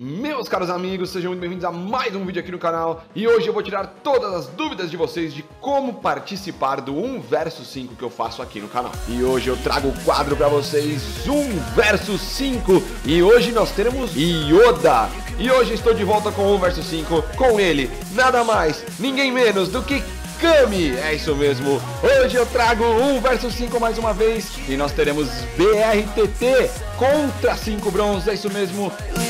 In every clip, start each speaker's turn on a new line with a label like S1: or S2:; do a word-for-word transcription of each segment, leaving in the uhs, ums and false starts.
S1: Meus caros amigos, sejam muito bem-vindos a mais um vídeo aqui no canal. E hoje eu vou tirar todas as dúvidas de vocês de como participar do um versus cinco que eu faço aqui no canal. E hoje eu trago o quadro pra vocês, um versus cinco. E hoje nós teremos Yoda. E hoje estou de volta com um versus cinco, com ele, nada mais, ninguém menos do que Kami, é isso mesmo. Hoje eu trago um versus cinco mais uma vez e nós teremos B R T T contra cinco bronze, é isso mesmo.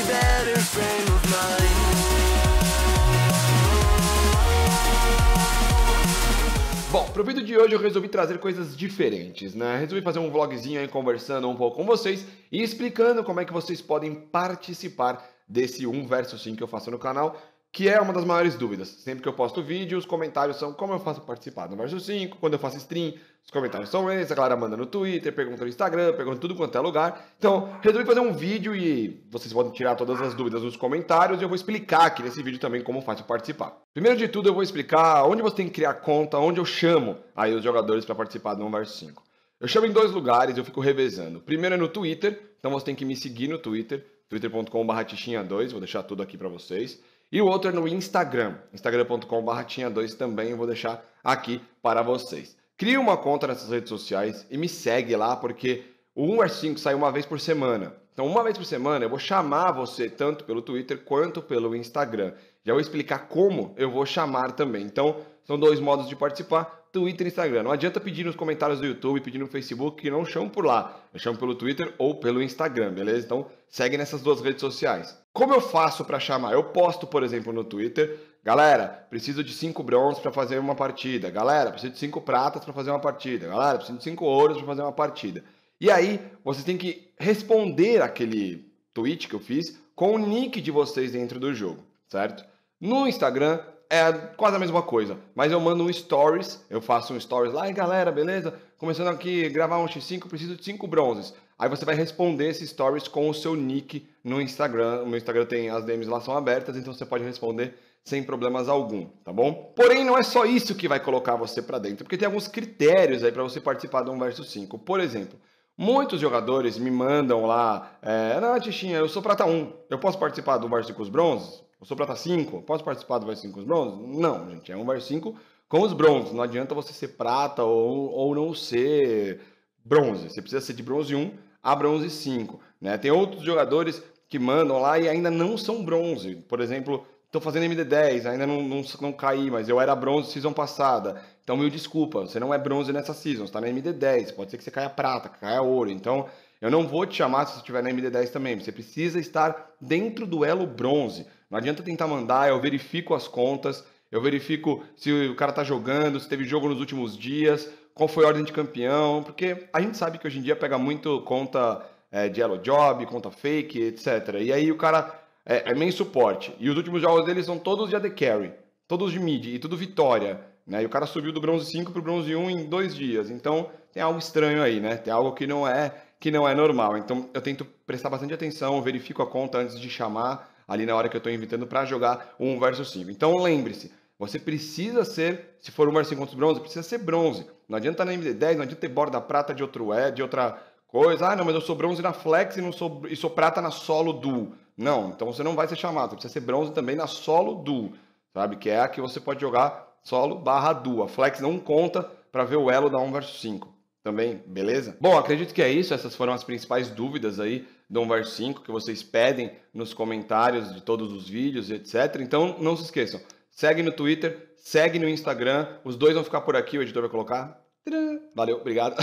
S1: Bom, pro vídeo de hoje eu resolvi trazer coisas diferentes, né? Resolvi fazer um vlogzinho aí conversando um pouco com vocês e explicando como é que vocês podem participar desse um versus cinco que eu faço no canal, que é uma das maiores dúvidas. Sempre que eu posto vídeo, os comentários são como eu faço participar do versus cinco, quando eu faço stream, os comentários são esses, a galera manda no Twitter, pergunta no Instagram, pergunta tudo quanto é lugar. Então, resolvi fazer um vídeo e vocês podem tirar todas as dúvidas nos comentários e eu vou explicar aqui nesse vídeo também como faz para participar. Primeiro de tudo, eu vou explicar onde você tem que criar conta, onde eu chamo aí os jogadores para participar do um versus cinco. Eu chamo em dois lugares, eu fico revezando. Primeiro é no Twitter, então você tem que me seguir no Twitter, twitter ponto com barra tichinha dois, vou deixar tudo aqui para vocês. E o outro é no Instagram, instagram ponto com barra tichinha dois também, eu vou deixar aqui para vocês. Crie uma conta nessas redes sociais e me segue lá, porque o um versus cinco sai uma vez por semana. Então, uma vez por semana, eu vou chamar você tanto pelo Twitter quanto pelo Instagram. Já vou explicar como eu vou chamar também. Então, são dois modos de participar, Twitter e Instagram. Não adianta pedir nos comentários do YouTube, pedir no Facebook, que não chamo por lá. Eu chamo pelo Twitter ou pelo Instagram, beleza? Então, segue nessas duas redes sociais. Como eu faço para chamar? Eu posto, por exemplo, no Twitter, galera, preciso de cinco bronzes para fazer uma partida. Galera, preciso de cinco pratas para fazer uma partida. Galera, preciso de cinco ouros para fazer uma partida. E aí, vocês têm que responder aquele tweet que eu fiz com o nick de vocês dentro do jogo, certo? No Instagram é quase a mesma coisa, mas eu mando um stories, eu faço um stories lá, e galera, beleza? Começando aqui, gravar um xis cinco, preciso de cinco bronzes. Aí você vai responder esses stories com o seu nick no Instagram. O meu Instagram tem as D Ms lá, são abertas, então você pode responder sem problemas algum, tá bom? Porém, não é só isso que vai colocar você pra dentro, porque tem alguns critérios aí pra você participar do um versus cinco. Por exemplo, muitos jogadores me mandam lá, é, não, Tichinha, eu sou prata um, eu posso participar do um versus cinco com os bronzes? Eu sou prata cinco, posso participar do versus cinco com os bronzes? Não, gente, é um versus cinco com os bronzes, não adianta você ser prata ou, ou não ser bronze, você precisa ser de bronze um a bronze cinco, né? Tem outros jogadores que mandam lá e ainda não são bronze, por exemplo, estou fazendo M D dez, ainda não, não, não caí, mas eu era bronze season passada, então mil desculpa, você não é bronze nessa season, você está na M D dez, pode ser que você caia prata, caia ouro, então eu não vou te chamar se você estiver na M D dez também, você precisa estar dentro do elo bronze, não adianta tentar mandar, eu verifico as contas, eu verifico se o cara tá jogando, se teve jogo nos últimos dias, qual foi a ordem de campeão, porque a gente sabe que hoje em dia pega muito conta é, de elo job, conta fake, etcétera. E aí o cara é, é main suporte, e os últimos jogos dele são todos de A D Carry, todos de mid, e tudo vitória, né? E o cara subiu do bronze cinco pro bronze um em dois dias, então tem algo estranho aí, né? Tem algo que não é, que não é normal, então eu tento prestar bastante atenção, verifico a conta antes de chamar, ali na hora que eu estou invitando para jogar um versus cinco. Então lembre-se, você precisa ser, se for um versus cinco contra os bronze, precisa ser bronze. Não adianta estar na M D dez, não adianta ter borda prata de outro é, de outra coisa. Ah, não, mas eu sou bronze na flex e, não sou, e sou prata na solo duo. Não, então você não vai ser chamado, você precisa ser bronze também na solo duo, sabe? Que é a que você pode jogar solo barra duo. A flex não conta para ver o elo da um versus cinco. Também, beleza? Bom, acredito que é isso, essas foram as principais dúvidas aí do um versus cinco que vocês pedem nos comentários de todos os vídeos, etcétera. Então, não se esqueçam, segue no Twitter, segue no Instagram, os dois vão ficar por aqui, o editor vai colocar. Valeu, obrigado.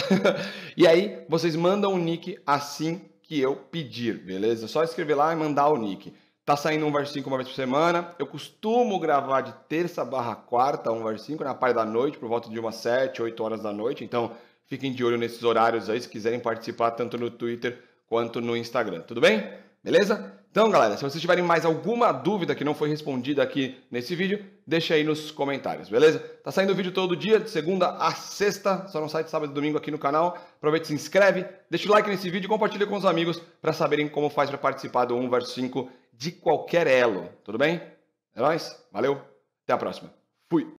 S1: E aí, vocês mandam o nick assim que eu pedir, beleza? Só escrever lá e mandar o nick. Tá saindo um versus cinco uma vez por semana, eu costumo gravar de terça barra quarta, um versus cinco, na parte da noite, por volta de umas sete, oito horas da noite, então fiquem de olho nesses horários aí, se quiserem participar tanto no Twitter quanto no Instagram, tudo bem? Beleza? Então, galera, se vocês tiverem mais alguma dúvida que não foi respondida aqui nesse vídeo, deixa aí nos comentários, beleza? Tá saindo vídeo todo dia, de segunda a sexta, só não sai de sábado e domingo aqui no canal. Aproveita e se inscreve, deixa o like nesse vídeo e compartilha com os amigos para saberem como faz para participar do um versus cinco de qualquer elo, tudo bem? É nóis? Valeu, até a próxima. Fui!